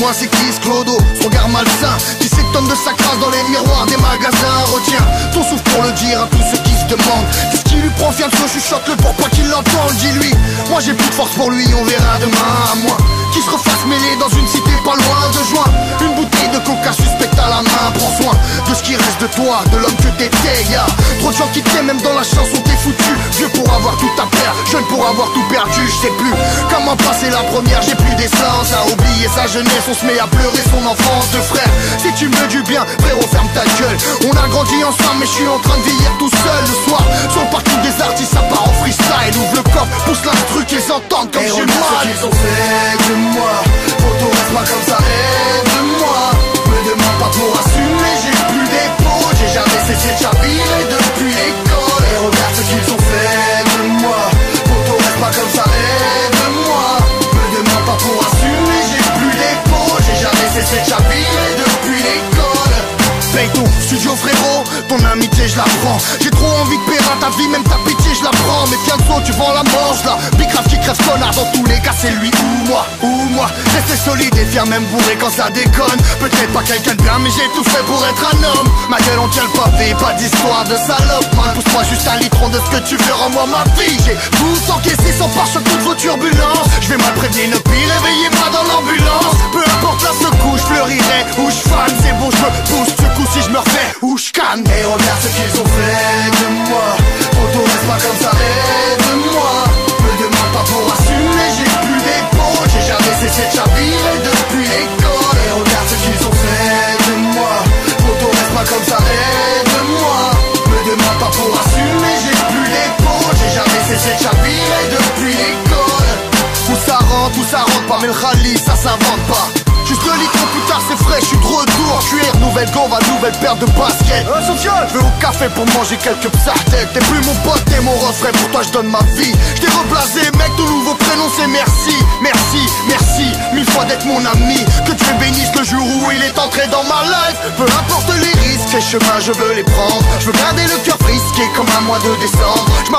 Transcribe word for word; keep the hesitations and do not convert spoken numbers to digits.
dis-moi c'est qui ce clodo, ce regard malsain qui s'étonne de sa crasse dans les miroirs des magasins. Retiens ton souffle pour le dire à tous ceux qui se demandent qu'est-ce qui lui prend, viens de ce chuchote-le pour pas qu'il l'entende. Dis-lui, moi j'ai plus de force pour lui, on verra demain. À moi qui se refasse mêler dans une cité pas loin de juin. Une bouteille de coca suspecte à la main. Prends soin de ce qui reste de toi, de l'homme que t'étais. Y'a trop de gens qui t'aiment, même dans la chanson t'es foutu. Vieux pour avoir tout à perdre, jeune pour avoir tout perdu. Je sais plus comment passer la première, j'ai plus d'essence. À oublier sa jeunesse, on se met à pleurer son enfance de frère. Si tu me veux du bien, frérot ferme ta gueule. On a grandi ensemble mais je suis en train de vieillir tout seul. Le soir, sur le parking des artistes, ça part en freestyle. Ouvre le coffre, pousse l'instru qu'ils entendent comme j'ai mal. Ce qu'ils ont fait de moi, photo reste pas comme ça, aide-moi. Me demande pas pour assumer, j'ai plus d'épaule. J'ai jamais cessé de chavirer depuis l'école. Et regarde ce qu'ils ont fait de moi, photo reste pas comme ça, aide-moi. Me demande pas pour assumer, j'ai plus d'épaule. J'ai jamais cessé de chavirer depuis l'école. Paye ton studio frérot, ton amitié je la prends. J'ai trop envie de perdre ta vie, même ta pitié je la prends. Mais bientôt tu vends la manche là, Big Raph qui crève connard. Dans tous les cas c'est lui ou moi, ou moi. Rester solide et fier même bourré quand ça déconne. Peut-être pas quelqu'un de bien mais j'ai tout fait pour être un homme. Ma gueule on tient le pavé, pas d'histoire de salope man. Pousse-moi juste un litron de ce que tu veux, rends-moi ma vie. J'ai tout encaissé sans pare-choc toutes vos turbulences. Je vais mal prévenir une pire, réveillez-moi dans l'ambulance. Peu importe la secouche, je fleurirai ou je fane. C'est bon je me pousse, ce coup si je me refais ou je canne. Et regarde ce qu'ils ont fait de moi, photo reste pas comme ça, aide-moi. Me demande pas pour assumer, j'ai plus d'épaule. J'ai jamais cessé de chavirer depuis l'école. Et regarde ce qu'ils ont fait de moi, photo reste pas comme ça, aide-moi. Me demande pas pour assumer, j'ai plus d'épaule. J'ai jamais cessé de chavirer depuis l'école. Où ça rentre, où ça rentre pas, mais le rallye ça s'invente pas. Juste le litre plus tard c'est frais, je suis de retour. Cuir, nouvelle gombe, nouvelle paire de baskets. Euh, Sofiane, je vais au café pour manger quelques psartèques. T'es plus mon pote, t'es mon refrain, pour toi je donne ma vie. Je t'ai replacé mec, ton nouveau prénom c'est merci. Merci, merci, mille fois d'être mon ami. Que Dieu bénisse le jour où il est entré dans ma life. Peu importe les risques, les chemins je veux les prendre. Je veux garder le cœur frisqué comme un mois de décembre. Je